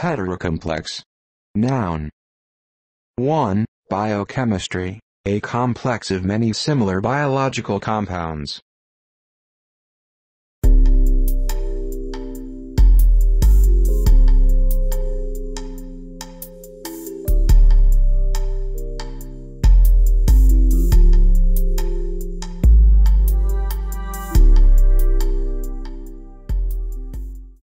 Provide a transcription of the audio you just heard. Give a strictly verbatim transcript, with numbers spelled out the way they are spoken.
Heterocomplex. Noun. one. Biochemistry, a complex of many similar biological compounds.